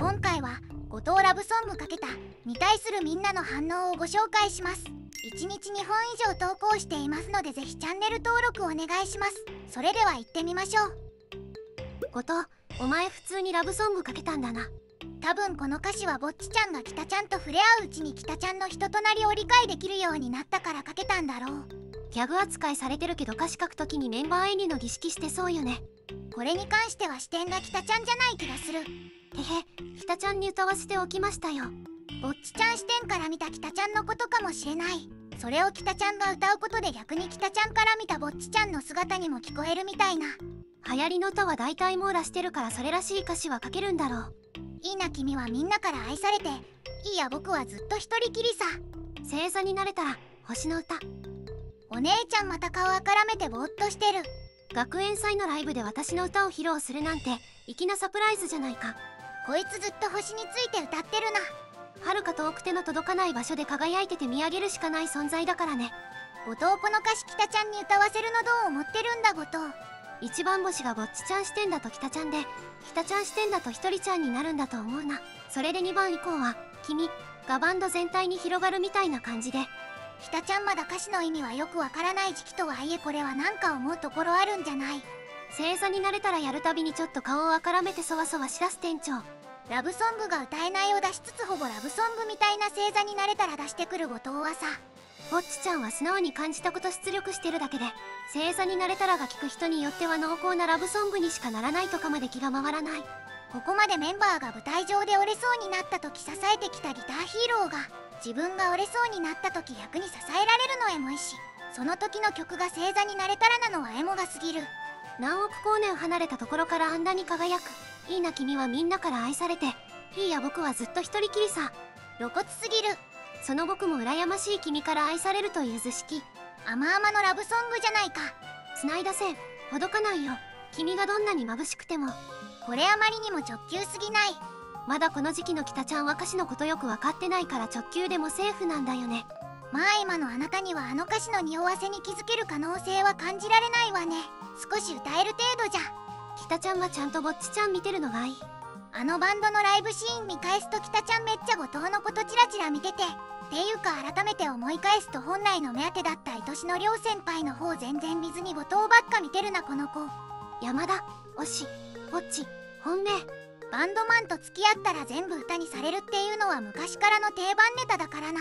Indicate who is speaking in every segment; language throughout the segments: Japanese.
Speaker 1: 今回は後藤ラブソングかけたに対するみんなの反応をご紹介します。1日2本以上投稿していますので、ぜひチャンネル登録お願いします。それでは行ってみましょう。
Speaker 2: 後藤、お前普通にラブソングかけたんだな。
Speaker 1: 多分この歌詞はぼっちちゃんが北ちゃんと触れ合ううちに北ちゃんの人となりを理解できるようになったからかけたんだろう。
Speaker 2: ギャグ扱いされてるけど歌詞書くときにメンバーエニの儀式してそうよね。
Speaker 1: これに関しては視点が北ちゃんじゃない気がする。
Speaker 2: へへ、北ちゃんに歌わせておきましたよ。
Speaker 1: ぼっちちゃん視点から見た北ちゃんのことかもしれない。それを北ちゃんが歌うことで逆に北ちゃんから見たぼっちちゃんの姿にも聞こえるみたいな。
Speaker 2: 流行りの歌は大体網羅してるから、それらしい歌詞は書けるんだろう。
Speaker 1: いいな、君はみんなから愛されていいや、僕はずっと一人きりさ。
Speaker 2: 星座になれたら星の歌。
Speaker 1: お姉ちゃんまた顔あからめてぼーっとしてる。
Speaker 2: 学園祭のライブで私の歌を披露するなんて粋なサプライズじゃないか。
Speaker 1: こいつずっと星について歌ってるな。
Speaker 2: 遥か遠く手の届かない場所で輝いてて見上げるしかない存在だからね。
Speaker 1: 後藤、この歌詞北ちゃんに歌わせるのどう思ってるんだ後藤。
Speaker 2: 一番星がぼっちちゃん視点だと北ちゃんで、北ちゃん視点だとひとりちゃんになるんだと思うな。それで2番以降は君がバンド全体に広がるみたいな感じで。
Speaker 1: 北ちゃんまだ歌詞の意味はよくわからない時期とはいえ、これはなんか思うところあるんじゃない？
Speaker 2: 星座になれたらやるたびにちょっと顔をあからめてそわそわしだす店長。
Speaker 1: ラブソングが歌えないを出しつつほぼラブソングみたいな星座になれたら出してくる後藤はさ。
Speaker 2: ぼっちちゃんは素直に感じたこと出力してるだけで、星座になれたらが聞く人によっては濃厚なラブソングにしかならないとかまで気が回らない。
Speaker 1: ここまでメンバーが舞台上で折れそうになった時支えてきたギターヒーローが自分が折れそうになった時逆に支えられるのエモいし、その時の曲が星座になれたらなのはエモが過ぎる。
Speaker 2: 何億光年離れたところからあんなに輝く。いいな、君はみんなから愛されていいや、僕はずっと一人きりさ。
Speaker 1: 露骨すぎる。
Speaker 2: その僕も羨ましい君から愛されるという図式。
Speaker 1: 甘々のラブソングじゃないか。
Speaker 2: 繋いだ線ほどかないよ、君がどんなに眩しくても。
Speaker 1: これあまりにも直球すぎない？
Speaker 2: まだこの時期の北ちゃんは歌詞のことよく分かってないから直球でもセーフなんだよね。
Speaker 1: まあ今のあなたにはあの歌詞の匂わせに気づける可能性は感じられないわね。少し歌える程度じゃ。
Speaker 2: 北ちゃんはちゃんとぼっちちゃん見てるのがいい。
Speaker 1: あのバンドのライブシーン見返すと北ちゃんめっちゃ後藤のことチラチラ見てて、っていうか改めて思い返すと本来の目当てだった愛しの両先輩の方全然見ずに後藤ばっか見てるなこの子。
Speaker 2: 山田、推し、ぼっち、本命。
Speaker 1: バンドマンと付き合ったら全部歌にされるっていうのは昔からの定番ネタだからな。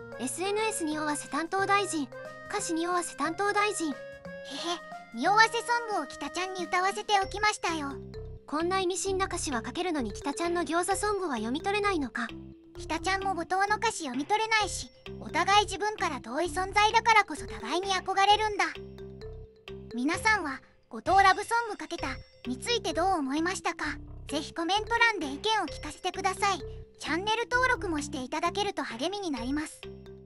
Speaker 2: SNS 匂わせ担当大臣、歌詞匂わせ担当大臣。へへ、
Speaker 1: 匂わせソングを北ちゃんに歌わせておきましたよ。
Speaker 2: こんな意味深な歌詞は書けるのに北ちゃんの餃子ソングは読み取れないのか。
Speaker 1: 北ちゃんも後藤の歌詞読み取れないし、お互い自分から遠い存在だからこそ互いに憧れるんだ。皆さんは後藤ラブソングかけたについてどう思いましたか？ぜひコメント欄で意見を聞かせてください。チャンネル登録もしていただけると励みになります。